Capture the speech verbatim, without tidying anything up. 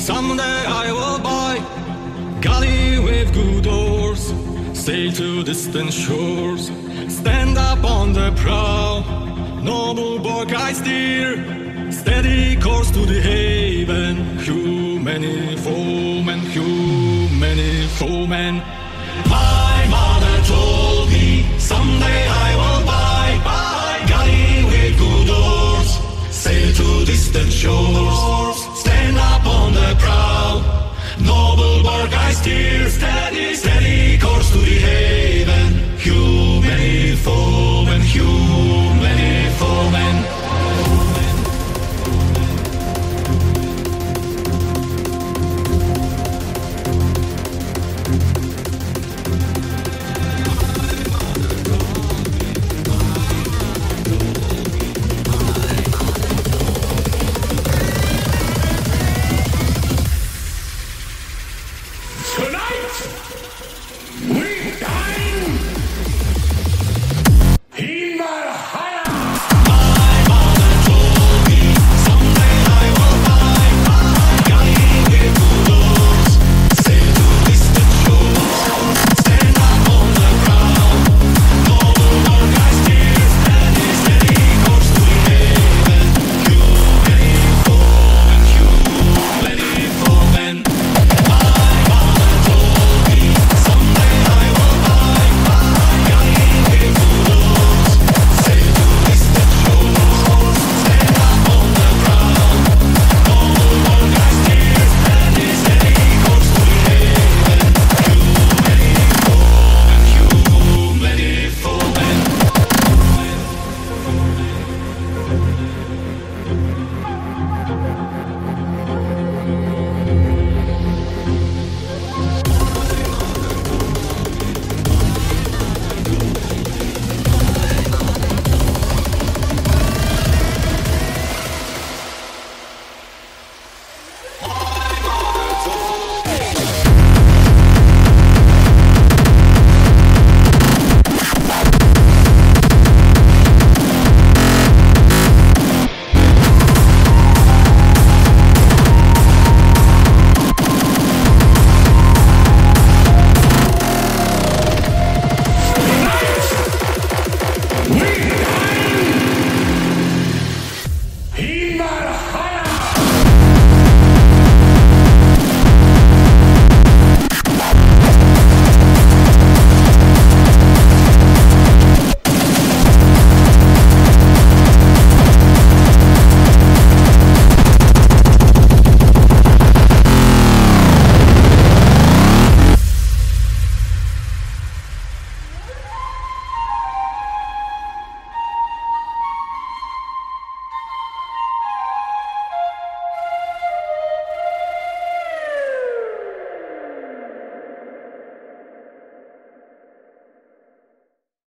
Someday I will buy galley with good oars, sail to distant shores, stand up on the prow. Noble bark I steer, steady course to the haven. Few many foemen, few many foemen. My mother told me, someday I will buy, buy galley with good oars, sail to distant shores, stand up on the prow. Noble bark I steer, steady, steady course to the haven. Few many foemen, few many foemen. Tonight, we